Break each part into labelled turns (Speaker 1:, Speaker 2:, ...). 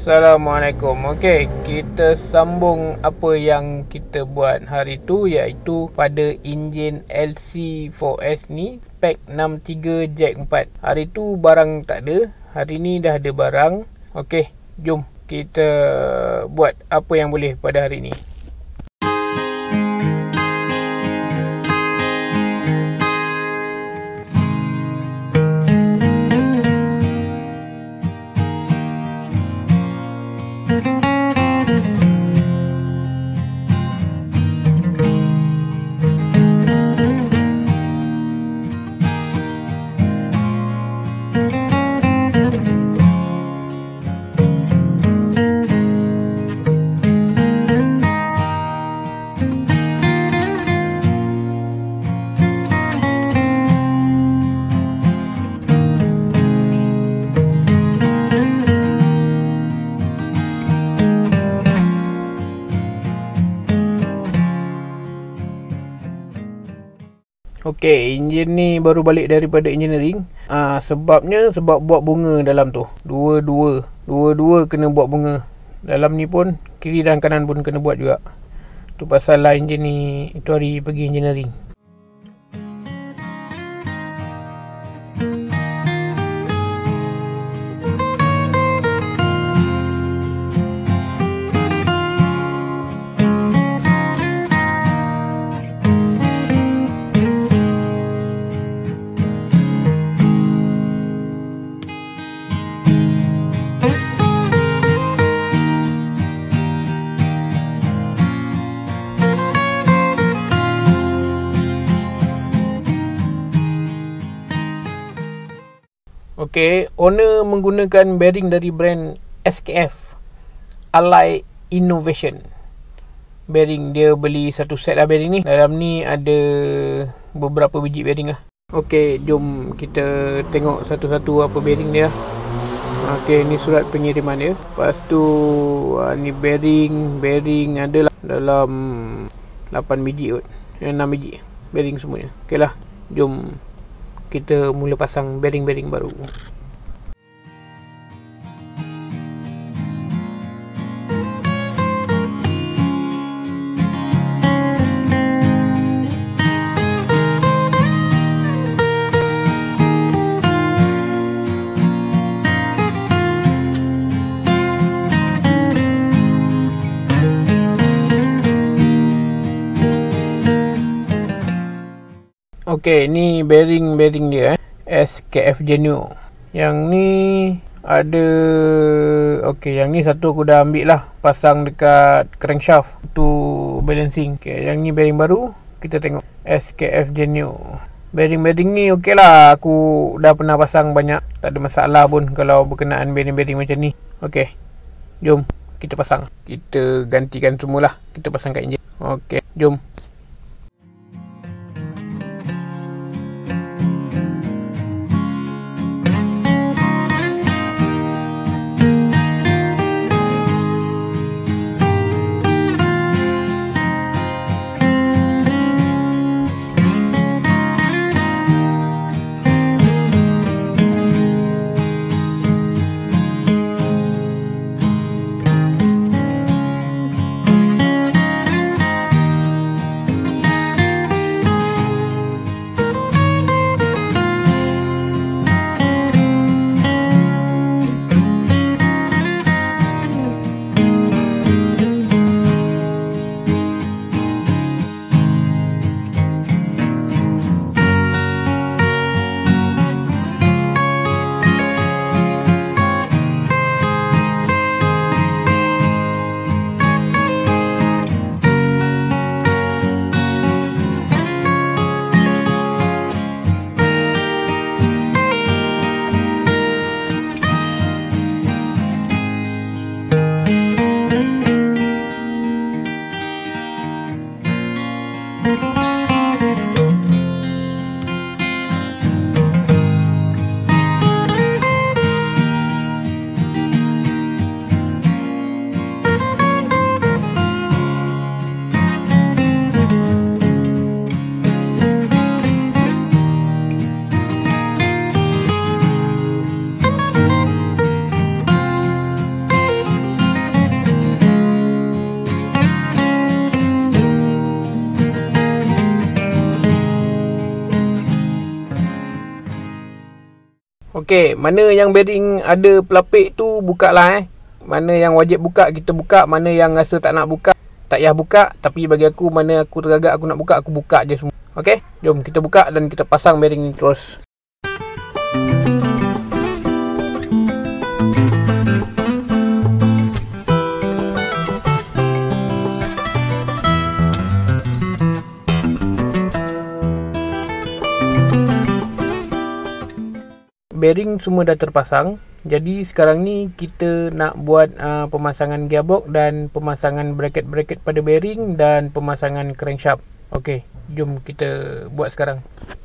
Speaker 1: Assalamualaikum. Okey, kita sambung apa yang kita buat hari tu, iaitu pada enjin LC4S ni spek 63 jack 4. Hari tu barang tak ada, hari ni dah ada barang. Okey, jom kita buat apa yang boleh pada hari ni. Okey, enjin ni baru balik daripada engineering. Sebab buat bunga dalam tu. Dua-dua kena buat bunga. Dalam ni pun kiri dan kanan pun kena buat juga. Tu pasal lah enjin ni itu hari pergi engineering. Okey, owner menggunakan bearing dari brand SKF Ally Innovation. Bearing dia beli satu set lah bearing ni. Dalam ni ada beberapa biji bearing lah. Okey, jom kita tengok satu-satu apa bearing dia. Okey, ni surat pengiriman dia. Lepas tu ni bearing adalah dalam 8 biji kot. 6 biji bearing semuanya. Okey lah, jom kita mula pasang bearing-bearing baru. Okey, ni bearing dia SKF Genio. Yang ni ada, okey, yang ni satu aku dah ambil lah, pasang dekat crankshaft tu balancing. Okey, yang ni bearing baru, kita tengok SKF Genio. Bearing ni okey lah, aku dah pernah pasang banyak, tak ada masalah pun kalau berkenaan bearing macam ni. Okey, jom kita pasang. Kita gantikan semualah, kita pasang kat enjin. Okey, jom. Okey, mana yang bearing ada pelapik tu buka lah Mana yang wajib buka kita buka, mana yang rasa tak nak buka tak payah buka. Tapi bagi aku, mana aku teragak aku nak buka, aku buka je semua. Okey, jom kita buka dan kita pasang bearing ni terus. Bearing semua dah terpasang. Jadi sekarang ni kita nak buat pemasangan gearbox dan pemasangan bracket-bracket pada bearing dan pemasangan crankshaft. Okey, jom kita buat sekarang.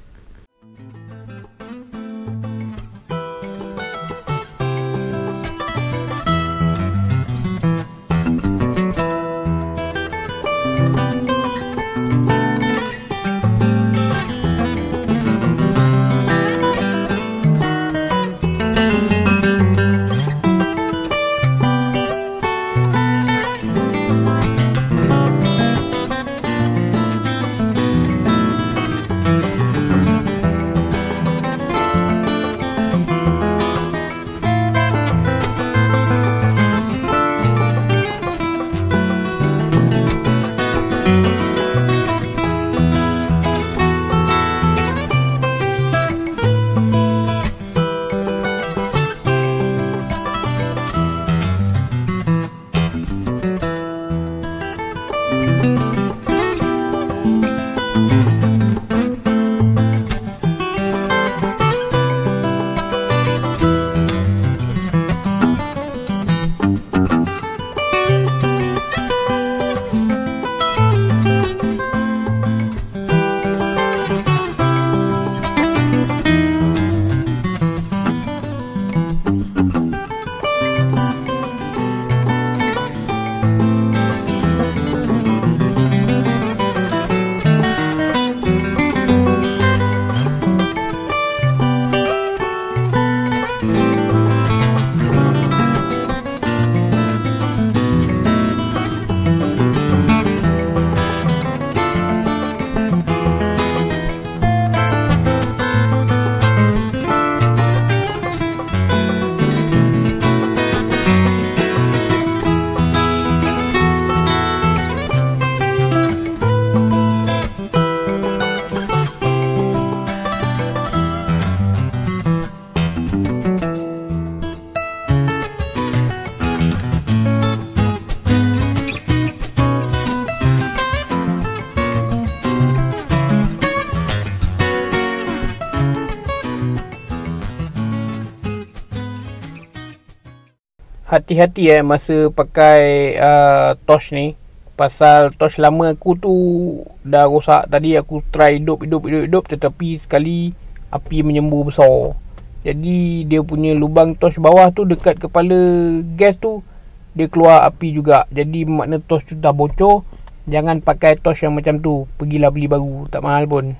Speaker 1: Hati-hati masa pakai torch ni. Pasal torch lama aku tu dah rosak. Tadi aku try hidup tetapi sekali api menyembur besar. Jadi dia punya lubang torch bawah tu dekat kepala gas tu dia keluar api juga. Jadi makna torch tu dah bocor. Jangan pakai torch yang macam tu. Pergilah beli baru, tak mahal pun.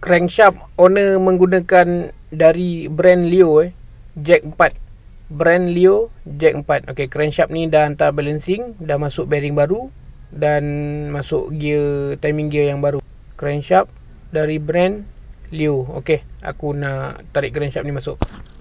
Speaker 1: crankshaft owner menggunakan dari brand Leo jack 4. Brand Leo jack 4. Okey, crankshaft ni dah hantar balancing, dah masuk bearing baru dan masuk gear, timing gear yang baru. Crankshaft dari brand Leo. Okey, aku nak tarik crankshaft ni masuk.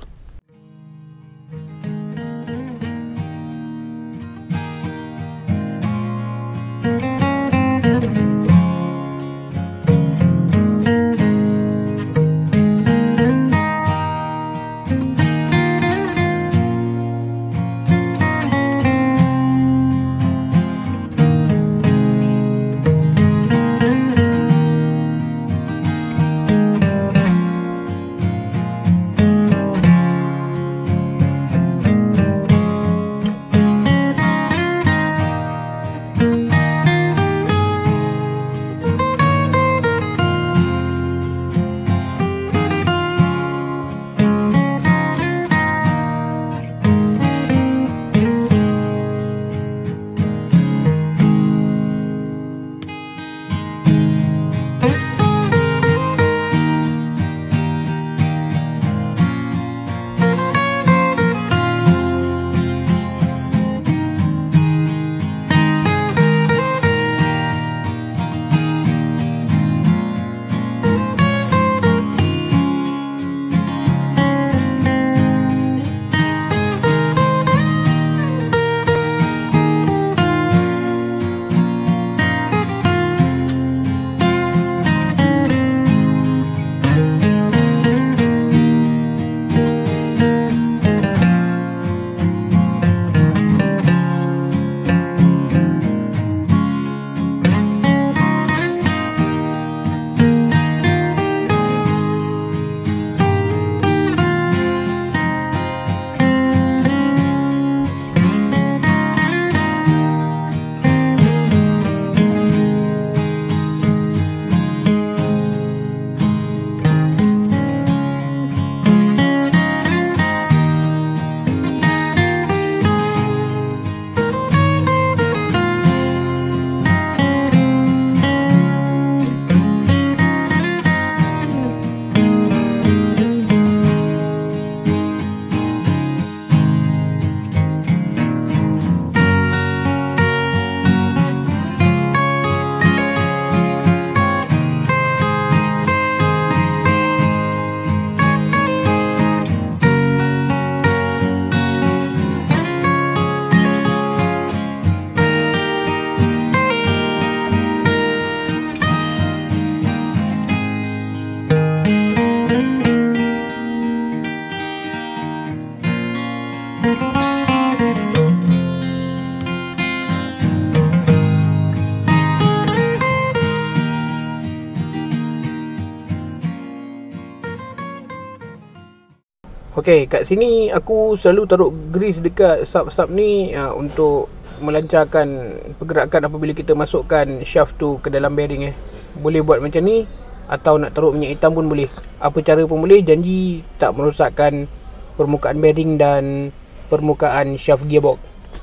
Speaker 1: Okey, kat sini aku selalu taruh grease dekat sub-sub ni untuk melancarkan pergerakan apabila kita masukkan shaft tu ke dalam bearing Boleh buat macam ni atau nak taruh minyak hitam pun boleh. Apa cara pun boleh, janji tak merosakkan permukaan bearing dan permukaan shaft gearbox.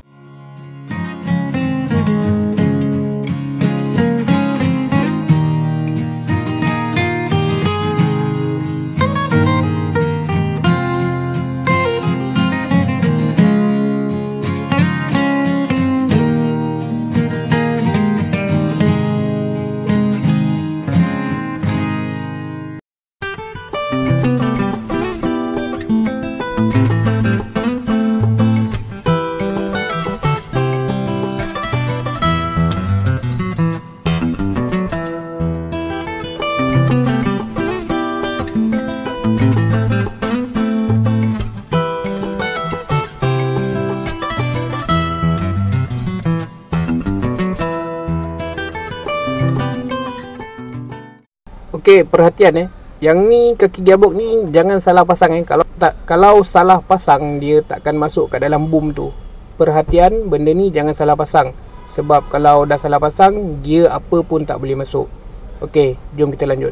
Speaker 1: Okey, perhatian Yang ni kaki gearbox ni jangan salah pasang Kalau salah pasang dia takkan masuk kat dalam boom tu. Perhatian, benda ni jangan salah pasang. Sebab kalau dah salah pasang, gear apa pun tak boleh masuk. Okey, jom kita lanjut.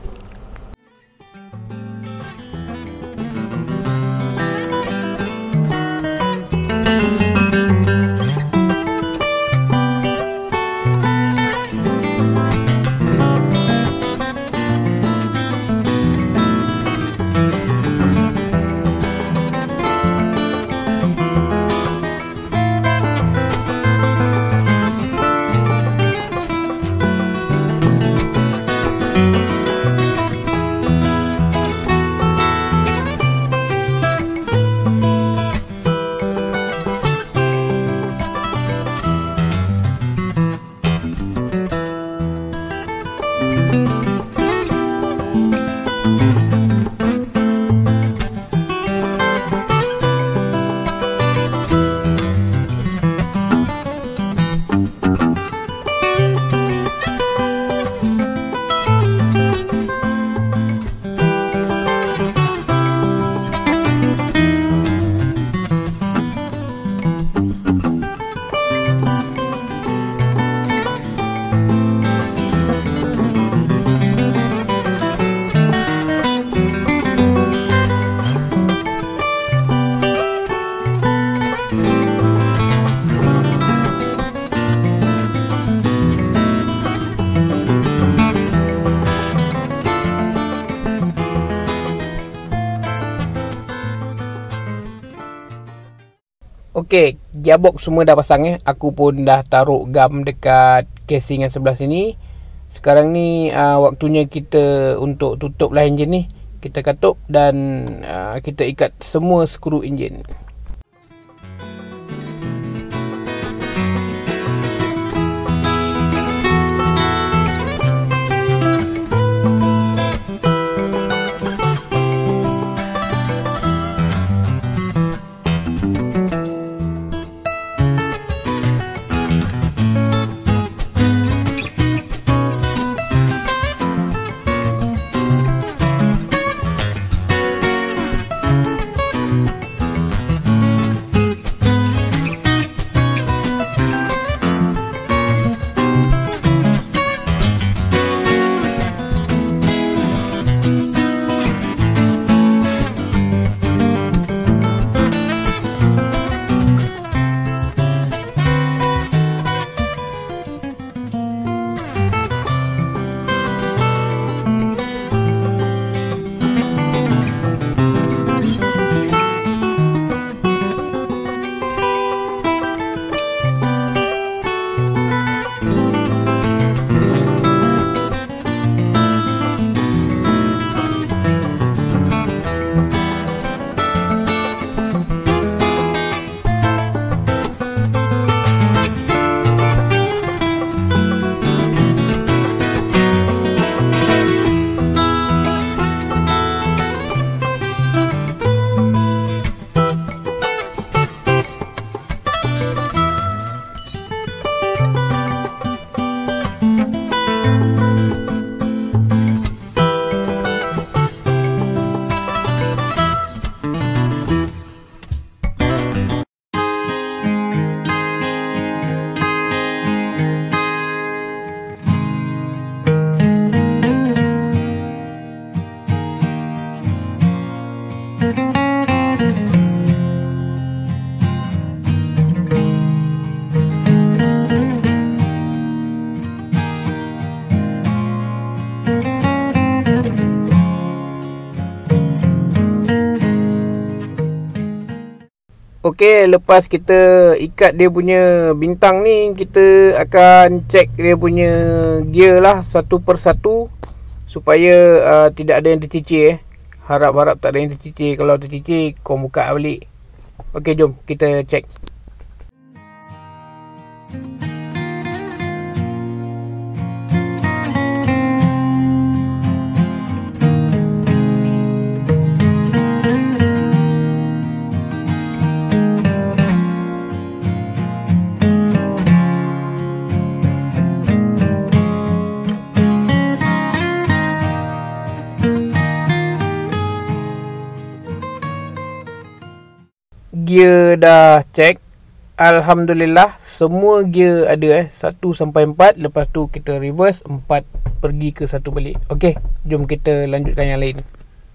Speaker 1: Okey, gearbox semua dah pasang Aku pun dah taruh gam dekat casing yang sebelah sini. Sekarang ni waktunya kita untuk tutup lah enjin ni. Kita katup dan kita ikat semua skru enjin. Okey, lepas kita ikat dia punya bintang ni, kita akan cek dia punya gear lah satu persatu supaya tidak ada yang tercicir. Harap-harap tak ada yang tercicir. Kalau tercicir, kau buka balik. Okey, jom kita cek. Gear dah check. Alhamdulillah semua gear ada 1 sampai 4. Lepas tu kita reverse 4 pergi ke 1 balik. Okey, jom kita lanjutkan yang lain.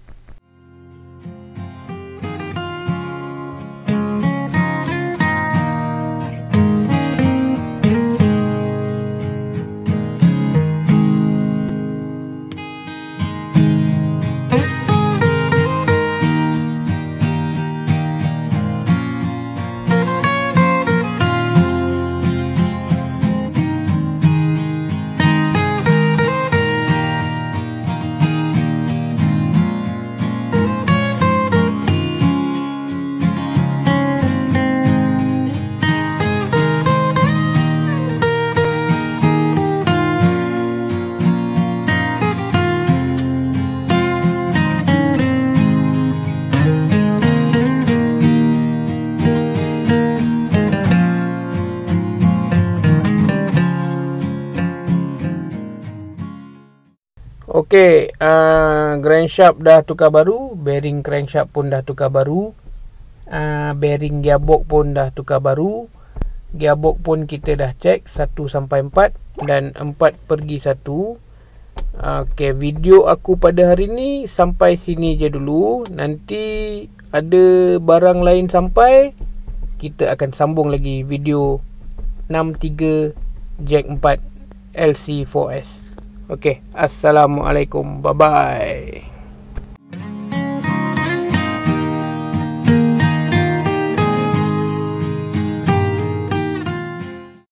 Speaker 1: Okey, crankshaft dah tukar baru, bearing crankshaft pun dah tukar baru, bearing gearbox pun dah tukar baru, gearbox pun kita dah cek 1 sampai 4 dan 4 pergi 1. Okey, video aku pada hari ni sampai sini je dulu. Nanti ada barang lain sampai, kita akan sambung lagi video 63 Jack 4 LC4S. Okey, assalamualaikum, bye bye.